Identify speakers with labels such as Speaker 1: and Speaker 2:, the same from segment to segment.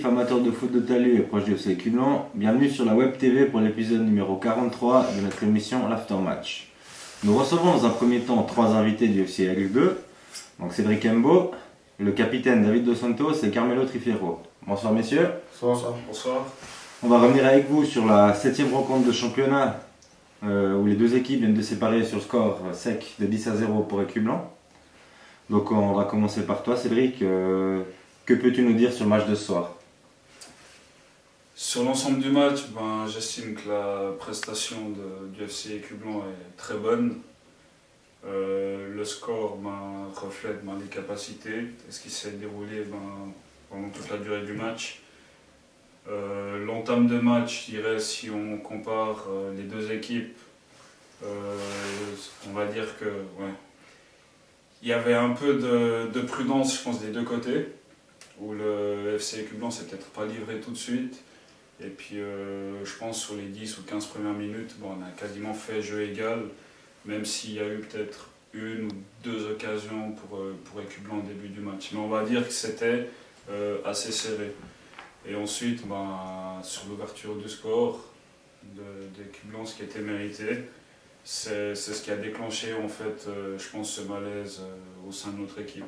Speaker 1: sportifs, amateurs de foot de talus et proches du FC Culan, bienvenue sur la Web TV pour l'épisode numéro 43 de notre émission l'Aftermatch. Nous recevons dans un premier temps 3 invités du FC La Ligue 2, donc Cédric Embo, le capitaine David Dos Santos et Carmelo Trifero. Bonsoir messieurs.
Speaker 2: Bonsoir. Bonsoir.
Speaker 1: On va revenir avec vous sur la 7e rencontre de championnat où les deux équipes viennent de séparer sur score sec de 10-0 pour Écublanc. Donc on va commencer par toi Cédric. Que peux-tu nous dire sur le match de ce soir?
Speaker 2: Sur l'ensemble du match, j'estime que la prestation du FC Écublanc est très bonne. Le score reflète les capacités et ce qui s'est déroulé pendant toute la durée du match. L'entame de match, je dirais, si on compare les deux équipes, on va dire que il y avait un peu de prudence, je pense, des deux côtés, où le FC Écublanc s'est peut-être pas livré tout de suite. Et puis je pense sur les 10 ou 15 premières minutes, on a quasiment fait jeu égal, même s'il y a eu peut-être une ou deux occasions pour Écublanc au début du match. Mais on va dire que c'était assez serré. Et ensuite, sur l'ouverture du score d'Écublanc, ce qui était mérité, c'est ce qui a déclenché en fait, je pense, ce malaise au sein de notre équipe.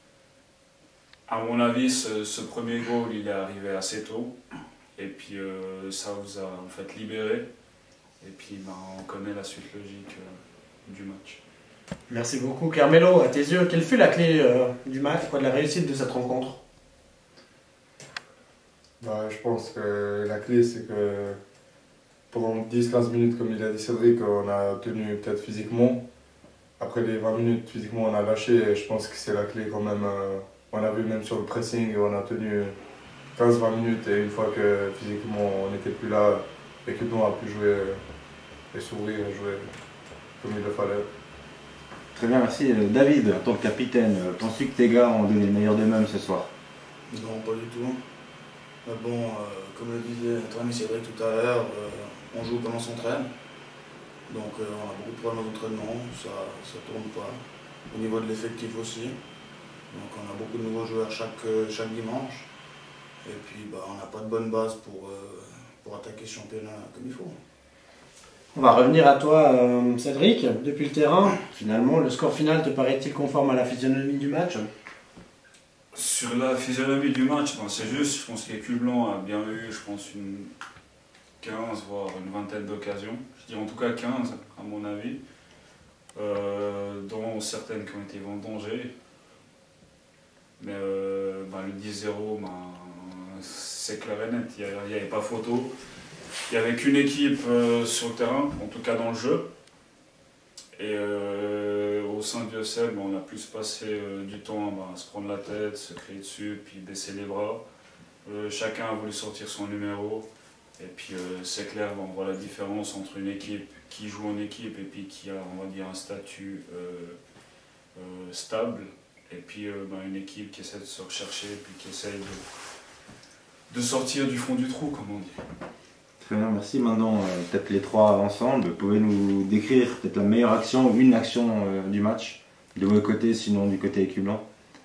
Speaker 2: À mon avis, ce premier goal, il est arrivé assez tôt. Et puis ça vous a en fait libéré. Et puis on connaît la suite logique du match.
Speaker 3: Merci beaucoup Carmelo. À tes yeux, quelle fut la clé du match, de la réussite de cette rencontre?
Speaker 4: Je pense que la clé, c'est que pendant 10-15 minutes, comme il a dit Cédric, on a tenu peut-être physiquement. Après les 20 minutes, physiquement, on a lâché et je pense que c'est la clé quand même. On a vu même sur le pressing, on a tenu 15-20 minutes et une fois que physiquement on n'était plus là et que nous on a pu jouer et s'ouvrir et jouer comme il le fallait.
Speaker 1: Très bien, merci. David, en tant que capitaine, penses-tu que tes gars ont donné le meilleur d'eux-mêmes ce soir?
Speaker 5: Non, pas du tout. Mais bon, comme le disait notre ami Cédric tout à l'heure, on joue comme on s'entraîne. Donc on a beaucoup de problèmes d'entraînement, ça ne tourne pas. Au niveau de l'effectif aussi. Donc on a beaucoup de nouveaux joueurs chaque dimanche. Et puis on n'a pas de bonne base pour attaquer ce championnat comme il faut.
Speaker 3: On va revenir à toi Cédric. Depuis le terrain, finalement, le score final te paraît-il conforme à la physionomie du match?
Speaker 2: Sur la physionomie du match, c'est juste, je pense qu'Écublanc a bien eu, une 15 voire une vingtaine d'occasions. Je dirais en tout cas 15 à mon avis, dont certaines qui ont été vendangées. Mais le 10-0, c'est clair et net, il n'y avait pas photo. Il n'y avait qu'une équipe sur le terrain, en tout cas dans le jeu. Et au sein du FC, on a plus passé du temps à se prendre la tête, se crier dessus, puis baisser les bras. Chacun a voulu sortir son numéro. Et puis c'est clair, on voit la différence entre une équipe qui joue en équipe et puis qui a, on va dire, un statut stable. Et puis une équipe qui essaie de se rechercher, puis qui essaie de sortir du fond du trou, comme on dit.
Speaker 1: Très bien, merci. Maintenant, peut-être les trois ensemble, pouvez nous décrire peut-être la meilleure action ou une action du match, de votre côté, sinon du côté Écublanc?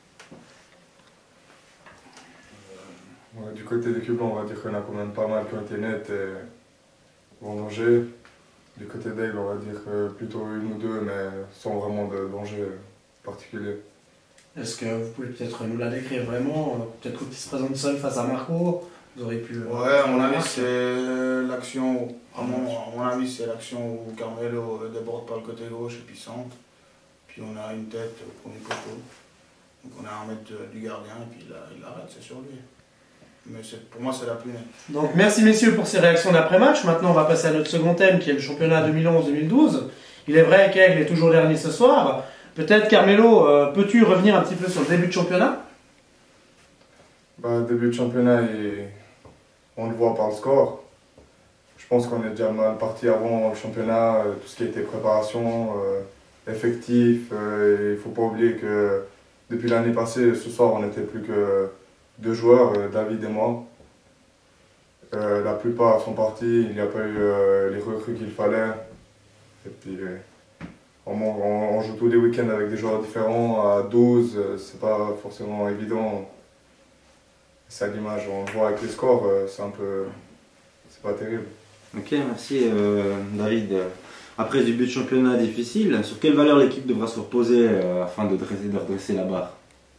Speaker 4: Du côté d'Écublanc, on va dire qu'il y en a quand même pas mal qui ont été nettes et vendangées. Du côté d'Aigle, on va dire plutôt une ou deux, mais sans vraiment de danger particulier.
Speaker 3: Est-ce que vous pouvez peut-être nous la décrire vraiment? Peut-être qu'il se présente seul face à Marco, vous aurez pu...
Speaker 5: à mon avis, c'est l'action où Carmelo déborde par le côté gauche et puis centre. Puis on a une tête au premier poteau. Donc on a un mètre du gardien et puis il arrête, c'est sur lui. Mais pour moi, c'est la plus nette.
Speaker 3: Donc merci messieurs pour ces réactions d'après-match. Maintenant, on va passer à notre second thème qui est le championnat 2011-2012. Il est vrai qu'Aigle est toujours dernier ce soir. Peut-être, Carmelo, peux-tu revenir un petit peu sur le début de championnat?
Speaker 4: Le début de championnat, on le voit par le score. Je pense qu'on est déjà mal parti avant le championnat, tout ce qui était préparation, effectif. Il ne faut pas oublier que depuis l'année passée, ce soir, on n'était plus que 2 joueurs, David et moi. La plupart sont partis, il n'y a pas eu les recrues qu'il fallait. Et puis, on joue tous les week-ends avec des joueurs différents, à 12, c'est pas forcément évident. c'est à l'image. On le voit avec les scores, c'est un peu. C'est pas terrible.
Speaker 1: Ok, merci David. Après ce début de championnat difficile, sur quelle valeur l'équipe devra se reposer afin de redresser la barre?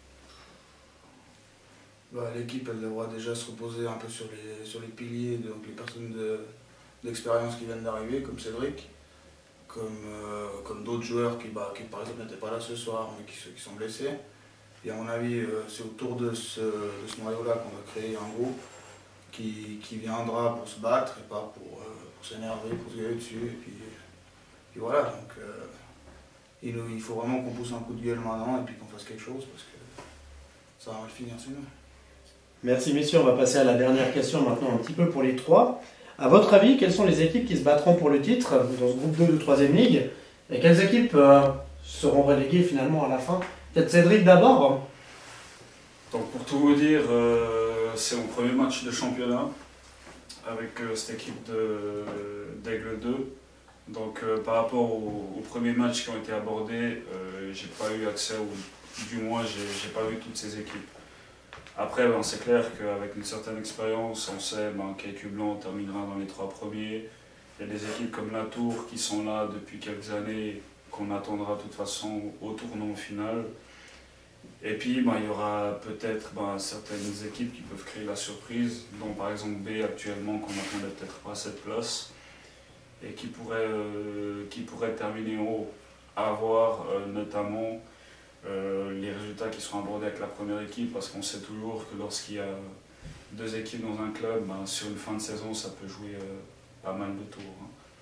Speaker 5: L'équipe elle devra déjà se reposer un peu sur les piliers, donc les personnes d'expérience qui viennent d'arriver, comme Cédric, comme d'autres joueurs qui par exemple n'étaient pas là ce soir mais qui sont blessés. Et à mon avis, c'est autour de ce noyau-là qu'on va créer un groupe qui viendra pour se battre et pas pour s'énerver, pour se gueuler dessus. Et puis voilà, donc il faut vraiment qu'on pousse un coup de gueule maintenant et puis qu'on fasse quelque chose parce que ça va mal finir sinon.
Speaker 3: Merci messieurs, on va passer à la dernière question maintenant un petit peu pour les trois. À votre avis, quelles sont les équipes qui se battront pour le titre dans ce groupe 2 de 3ème Ligue? Et quelles équipes seront reléguées finalement à la fin? Peut-être Cédric d'abord.
Speaker 2: Donc pour tout vous dire, c'est mon premier match de championnat avec cette équipe d'Aigle 2. Donc par rapport aux premiers matchs qui ont été abordés, j'ai pas eu accès, ou du moins j'ai pas vu toutes ces équipes. Après, c'est clair qu'avec une certaine expérience, on sait qu'Écu Blanc terminera dans les 3 premiers. Il y a des équipes comme La Tour qui sont là depuis quelques années, qu'on attendra de toute façon au tournoi final. Et puis, il y aura peut-être certaines équipes qui peuvent créer la surprise, dont par exemple B actuellement, qu'on n'attendait peut-être pas à cette place, et qui pourrait terminer en haut, à voir notamment les résultats qui seront abordés avec la première équipe, parce qu'on sait toujours que lorsqu'il y a 2 équipes dans un club, sur une fin de saison, ça peut jouer pas mal de tours.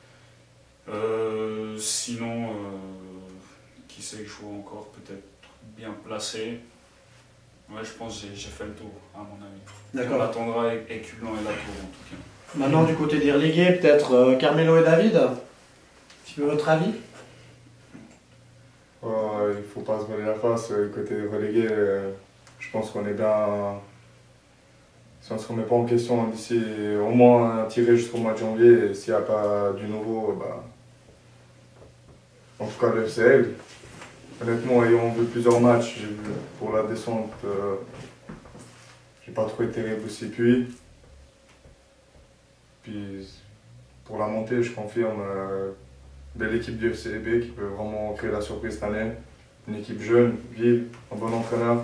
Speaker 2: Sinon, qui sait que je vois encore peut-être bien placé? Ouais, je pense que j'ai fait le tour, à mon avis.
Speaker 3: D'accord.
Speaker 2: On attendra Écu Blanc et La Tour, en tout cas.
Speaker 3: Maintenant, du côté des relégués, peut-être Carmelo et David. Un petit peu votre avis?
Speaker 4: Il ne faut pas se voiler la face. Côté relégué, je pense qu'on est bien. Si on ne se remet pas en question d'ici au moins tiré jusqu'au mois de janvier, et s'il n'y a pas du nouveau, en tout cas le FC Aigle. Honnêtement, ayant vu plusieurs matchs, j'ai vu pour la descente, j'ai pas trouvé terrible aussi. Puis pour la montée, je confirme, belle équipe du FCB qui peut vraiment créer la surprise cette année. Une équipe jeune, vive, un bon entraîneur,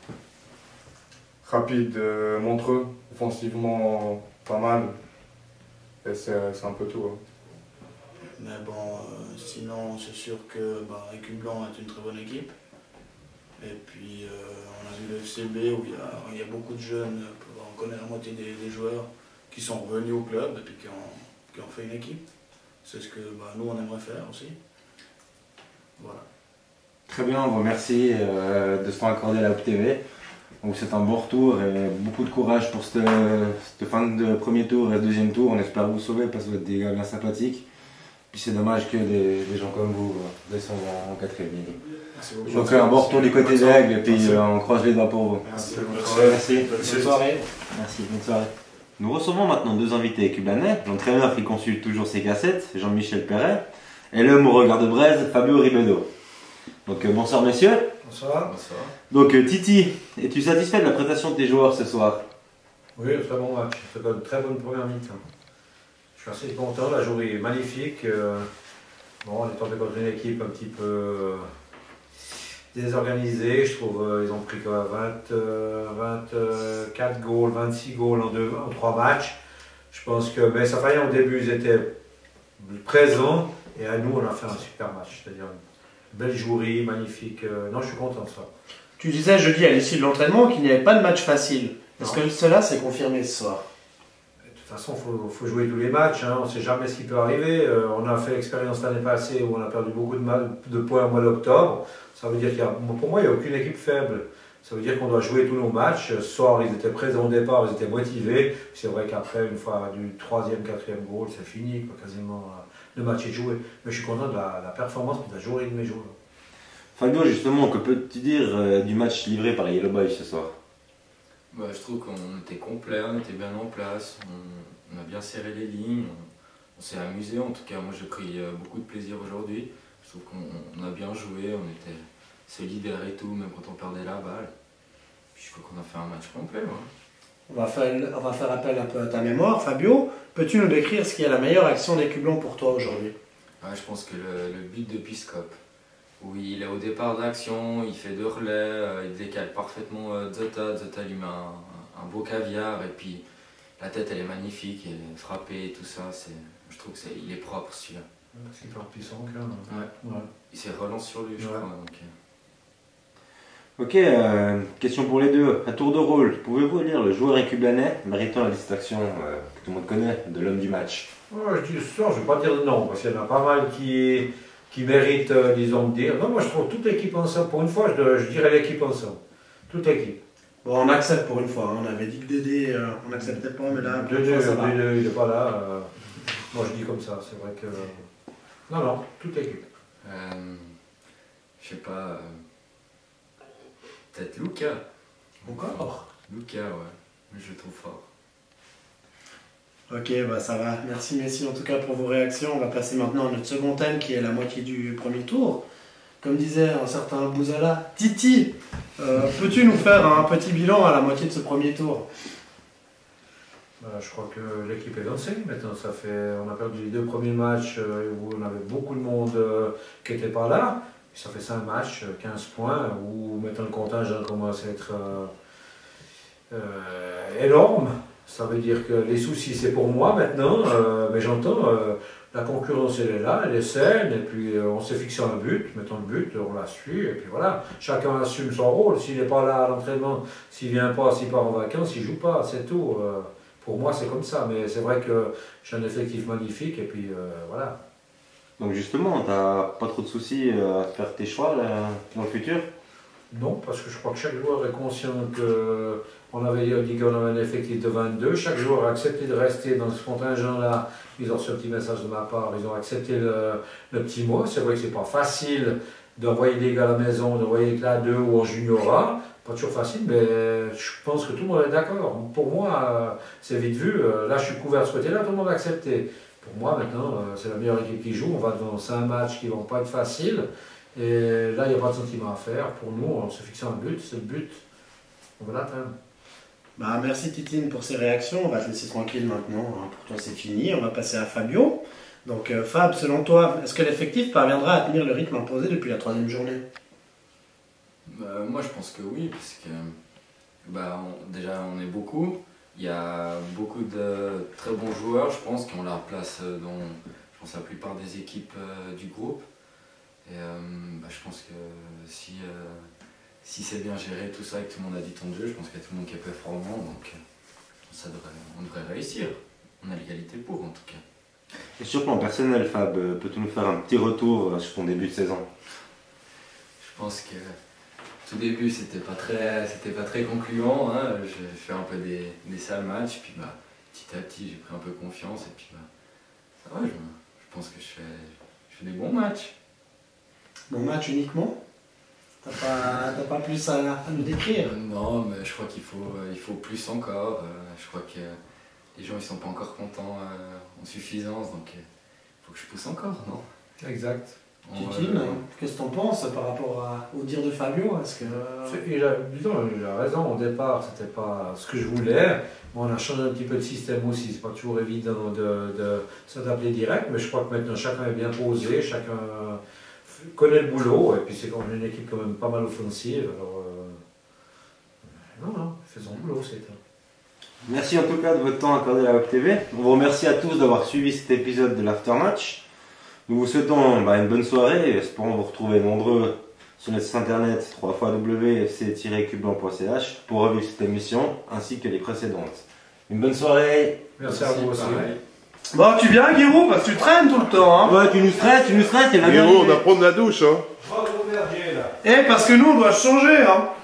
Speaker 4: rapide, montreux, offensivement pas mal. Et c'est un peu tout.
Speaker 5: Mais bon, sinon c'est sûr que Écu Blanc est une très bonne équipe. Et puis on a vu le FCB où il y a beaucoup de jeunes, on connaît la moitié des joueurs qui sont revenus au club et puis qui ont fait une équipe. C'est ce que nous on aimerait faire aussi. Voilà.
Speaker 1: Très bien, on vous remercie de ce temps accordé à la Web TV. On vous souhaite un bon retour et beaucoup de courage pour cette fin de premier tour et deuxième tour. On espère vous sauver parce que vous êtes des gars bien sympathiques. Puis c'est dommage que des gens comme vous descendent en 4ème ligue. Donc un bon retour du côté des Aigles et puis on croise les doigts pour vous.
Speaker 4: Merci.
Speaker 1: Merci. Bonne soirée. Merci, bonne soirée. Nous recevons maintenant 2 invités cubanais, l'entraîneur qui consulte toujours ses cassettes, Jean-Michel Perret, et l'homme au regard de braise, Fabio Ribedo. Donc bonsoir messieurs.
Speaker 6: Bonsoir.
Speaker 2: Bonsoir.
Speaker 1: Donc Titi, es-tu satisfait de la prestation de tes joueurs ce soir?
Speaker 6: Oui, un très bon match, c'est une très bonne première mi-temps. Je suis assez content, la journée est magnifique. On est tombé contre une équipe un petit peu désorganisée. Je trouve ils ont pris 24 goals, 26 goals en 3 matchs. Je pense que ça fallait au début, ils étaient présents et à nous on a fait un super match. C'est-à-dire une belle journée, magnifique. Non, je suis content de ça.
Speaker 3: Tu disais jeudi à l'issue de l'entraînement qu'il n'y avait pas de match facile. Est-ce que cela s'est confirmé ce soir?
Speaker 6: De toute façon, il faut jouer tous les matchs, on ne sait jamais ce qui peut arriver. On a fait l'expérience l'année passée où on a perdu beaucoup de points au mois d'octobre. Ça veut dire pour moi, il n'y a aucune équipe faible. Ça veut dire qu'on doit jouer tous nos matchs. Ce soir, ils étaient présents au départ, ils étaient motivés. C'est vrai qu'après, une fois du 3e, 4e goal, c'est fini, quasiment le match est joué. Mais je suis content de la performance et de la journée de mes joueurs.
Speaker 1: Fabio, justement, que peux-tu dire du match livré par les Yellow Boys ce soir?
Speaker 7: Je trouve qu'on était complet, on était bien en place, on a bien serré les lignes, on s'est amusé. En tout cas, moi j'ai pris beaucoup de plaisir aujourd'hui. Je trouve qu'on a bien joué, on était solidaires et tout, même quand on perdait la balle. Puis je crois qu'on a fait un match complet. Ouais.
Speaker 3: on va faire appel un peu à ta mémoire. Fabio, peux-tu nous décrire ce qui est la meilleure action des Cubes Blancs pour toi aujourd'hui?
Speaker 7: Ouais, je pense que le but de Piscop, où il est au départ d'action, il fait 2 relais, il décale parfaitement Zota. Zota lui met un beau caviar et puis la tête elle est magnifique, elle est frappée et tout ça. Je trouve qu'il est propre celui-là.
Speaker 6: C'est hyper puissant quand même.
Speaker 7: Ouais. Il s'est relance sur lui, je crois. Donc,
Speaker 1: Ok, question pour les deux. À tour de rôle, pouvez-vous élire le joueur écublanais méritant la distinction que tout le monde connaît de l'homme du match?
Speaker 6: Ouais, je dis ça, je ne vais pas dire non, parce qu'il y en a pas mal qui méritent, disons, de dire. Non, moi je trouve toute l'équipe ensemble. Pour une fois, je dirais l'équipe ensemble. Toute l'équipe.
Speaker 3: Bon, on accepte pour une fois. On avait dit que Dédé, on n'acceptait pas, mais là, pour une
Speaker 6: Dédé,
Speaker 3: fois, ça va.
Speaker 6: il n'est pas là. Moi je dis comme ça, c'est vrai que. Non, toute l'équipe.
Speaker 7: je sais pas. Peut-être Luca.
Speaker 3: Encore?
Speaker 7: Luca, ouais. Je le trouve fort.
Speaker 3: Ok, bah ça va. Merci messieurs en tout cas pour vos réactions. On va passer maintenant à notre second thème qui est la moitié du premier tour. Comme disait un certain Bouzala, Titi, peux-tu nous faire un petit bilan à la moitié de ce premier tour?
Speaker 6: Je crois que l'équipe est lancée maintenant. On a perdu les 2 premiers matchs où on avait beaucoup de monde qui n'était pas là. Ça fait 5 matchs, 15 points, où maintenant le contingent commence à être énorme. Ça veut dire que les soucis c'est pour moi maintenant, mais j'entends, la concurrence elle est là, elle est saine, et puis on s'est fixé un but, mettons le but, on l'a su, et puis voilà, chacun assume son rôle. S'il n'est pas là à l'entraînement, s'il ne vient pas, s'il part en vacances, il ne joue pas, c'est tout. Pour moi c'est comme ça, mais c'est vrai que j'ai un effectif magnifique, et puis voilà.
Speaker 1: Donc justement, t'as pas trop de soucis à faire tes choix là, dans le futur?
Speaker 6: Non, parce que je crois que chaque joueur est conscient qu'on avait dit qu'on avait un effectif de 22. Chaque joueur a accepté de rester dans ce contingent-là. Ils ont reçu un petit message de ma part, ils ont accepté le petit mot. C'est vrai que c'est pas facile d'envoyer des gars à la maison, d'envoyer des gars à 2 ou en juniorat. Pas toujours facile, mais je pense que tout le monde est d'accord. Pour moi, c'est vite vu. Là, je suis couvert de ce côté-là, tout le monde a accepté. Pour moi, maintenant, c'est la meilleure équipe qui joue. On va devant 5 matchs qui ne vont pas être faciles. Et là, il n'y a pas de sentiment à faire. Pour nous, on se fixe un but, c'est le but. On va l'atteindre.
Speaker 3: Bah, merci Titine pour ces réactions. On va te laisser tranquille maintenant. Pour toi, c'est fini. On va passer à Fabio. Donc, Fab, selon toi, est-ce que l'effectif parviendra à tenir le rythme imposé depuis la 3e journée?
Speaker 7: Moi, je pense que oui, parce que déjà, on est beaucoup. Il y a beaucoup de très bons joueurs, je pense, qui ont leur place dans la plupart des équipes du groupe. Et je pense que si c'est bien géré tout ça et que tout le monde a du temps de jeu, je pense qu'il y a tout le monde qui est performant, donc on devrait réussir. On a l'égalité pour, en tout cas.
Speaker 1: Et sur le plan personnel, Fab, peux-tu nous faire un petit retour sur ton début de saison?
Speaker 7: Je pense que tout début c'était pas très concluant, hein. J'ai fait un peu des sales matchs, puis petit à petit j'ai pris un peu confiance et puis ça va, je pense que je fais des bons matchs.
Speaker 3: Bon match uniquement? T'as pas plus à nous décrire?
Speaker 7: Non, mais je crois qu'il faut plus encore. Je crois que les gens ils sont pas encore contents en suffisance, donc il faut que je pousse encore, non?
Speaker 6: Exact.
Speaker 3: Titine, qu'est-ce que t'en penses par rapport au dire de Fabio?
Speaker 6: Il a raison, au départ c'était pas ce que je voulais. Bon, on a changé un petit peu de système aussi, c'est pas toujours évident de s'adapter direct, mais je crois que maintenant chacun est bien posé, chacun connaît le boulot, et puis c'est quand même une équipe quand même pas mal offensive, alors non, faisons le boulot, c'est tout.
Speaker 1: Merci en tout cas de votre temps accordé à la Web TV. On vous remercie à tous d'avoir suivi cet épisode de l'Aftermatch. Nous vous souhaitons une bonne soirée et espérons vous retrouver nombreux sur notre site internet www.fc-cublanc.ch pour revivre cette émission ainsi que les précédentes. Une bonne soirée.
Speaker 6: Merci à vous aussi.
Speaker 3: Bon, tu viens, Guiraud, parce que tu traînes tout le temps, hein.
Speaker 1: Ouais, tu nous stresses, et la
Speaker 8: Guiraud, on va prendre la douche, hein.
Speaker 3: Eh, parce que nous, on doit changer, hein.